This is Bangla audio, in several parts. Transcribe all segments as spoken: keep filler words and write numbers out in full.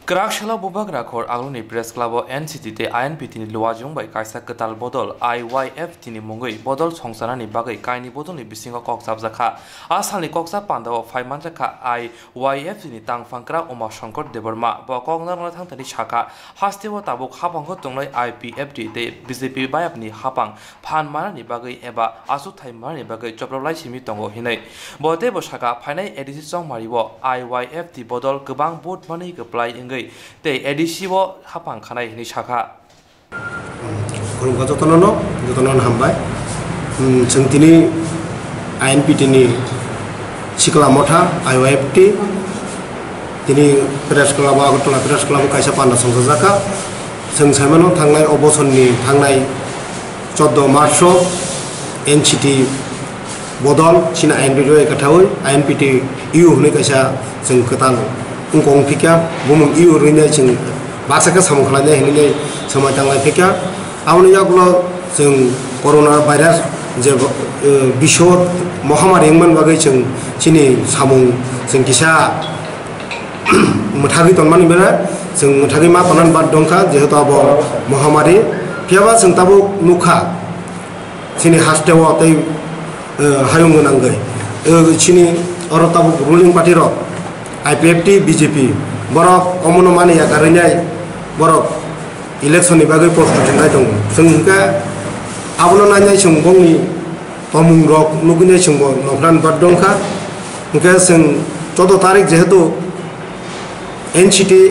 Kerakshela bubak rakor agluni press club N C T te I N P tini luwajung bai kaisa ketal bodol I Y F tini mungoi bodol songsarani bagai kaini bodol ni bisingo koksab zakha asali koksab pandaw five man zakha I Y F tini tangfangkra Uma Shankar Debarma bo kongnar thang tani shaka hastewo tabuk hapangko tonglai I P F T te B J P bayap ni hapang phan marani bagai eba asu thai marani bagai joblai simi tongo hinai bote bo shaka phainai edisi song maribo I Y F T bodol gobang bot mani geplai ingai te edisibo hapang khanai ni shaka kurungka jotonono jotonon hambai sengtini I N P T ni sikla motha I Y F T tini press club agotla press club kaisa panda songsajaka seng saimano thangnai obosonni thangnai fourteen March N C T bodol sina I N P T kathawi I N P T U hune kaisa seng ketal ungkong fikya bumung iu rinai sing baksa ka samung khalanya hinai samai tanglai fikya awni yaklo sing corona virus je bisho mahamari engman bagai sing sini samung sing kisa muthagi tonmani bera sing muthagi ma panan bad dongkha jehetu abo mahamari piaba sing tabu nukha sini hastewa tei hayung nangai sini oro tabu ruling party ro I P F T B J P borok omono mani ya karenai borok election ni bagai post tunai dong sengka abono nanya sungbong ni pamung rok nugune sungbong nokran badongkha ngka seng fourteen tarik jehetu N C T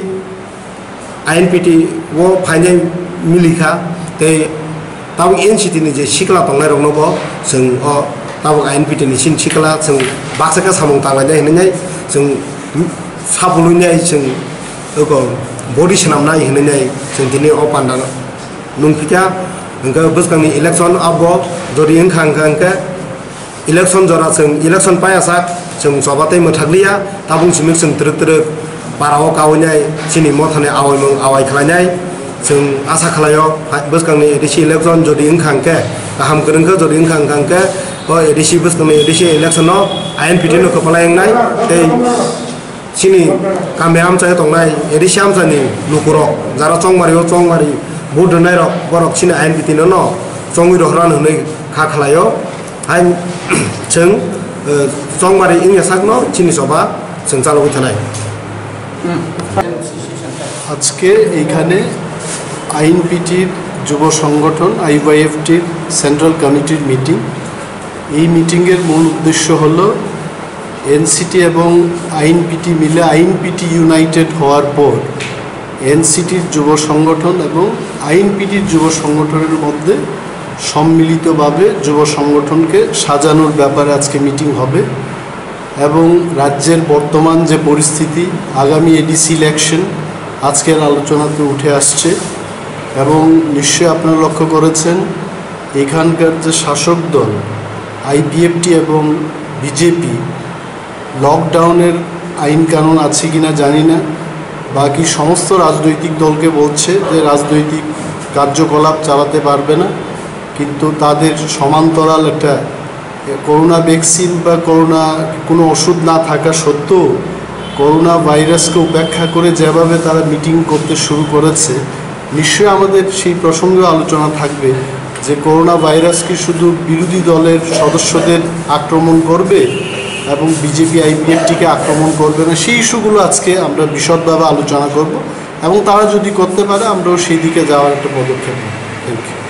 I N P T wo phainai milikha te tabu N C T ni je sikla tongnai rok nobo seng o tabu I N P T ni sin sikla seng baksaka samung tanglai hinai seng sabulunya sing ego body senamna hinai sing tini opan dan nungpika engka buskangni election abo jodi engkhang engka election jora sing election payasak sing sobatai mothaglia tabung simik sing truk truk parao kawnya sini mothane awai mung awai khlanyai sing asa khlayo buskangni edisi election jodi engkhang ke kaham kerengka jodi engkhang engka o edisi buskangni edisi election no I N P T no kepala yang nai tei sini kami am saya tongnai edisi am sani lukuro jara chongmari o chongmari budnai rok borok sini I N P T no no chongwi rohran hunai kha khlayo hain cheng chongmari ingya sakno sini soba cheng chalogi thanai আজকে এইখানে I N P T যুব সংগঠন I Y F T central কমিটির মিটিং এই মিটিং এর মূল উদ্দেশ্য হলো N C T এবং I N P T মিলে I N P T united হওয়ার পর N C T যুব সংগঠন এবং I N P T যুব সংগঠনের মধ্যে সম্মিলিতভাবে যুব সংগঠনকে সাজানোর ব্যাপারে আজকে মিটিং হবে এবং রাজ্যের বর্তমান যে পরিস্থিতি আগামী এডিসি ইলেকশন আজকের আলোচনাতে উঠে আসছে এবং নিশ্চয়ই আপনারা লক্ষ্য করেছেন এখানকার যে শাসক দল I P F T এবং B J P লকডাউনের আইন কানুন আছে কিনা জানি না বাকি সমস্ত রাজনৈতিক দলকে বলছে যে রাজনৈতিক কার্যকলাপ চালাতে পারবে না কিন্তু তাদের সমান্তরাল একটা করোনা ভ্যাকসিন বা করোনা কোনো ওষুধ না থাকা সত্ত্বেও করোনা ভাইরাসকে উপেক্ষা করে যেভাবে তারা মিটিং করতে শুরু করেছে নিশ্চয়ই আমাদের সেই প্রসঙ্গে আলোচনা থাকবে যে করোনা ভাইরাস কি শুধু বিরোধী দলের সদস্যদের আক্রমণ করবে এবং BJP I P F T কে আক্রমণ করবে না সেই ইস্যুগুলো আজকে আমরা বিশদভাবে আলোচনা করব এবং তারা যদি করতে পারে আমরাও সেই দিকে যাওয়ার একটা পদক্ষেপ নেব। Thank you.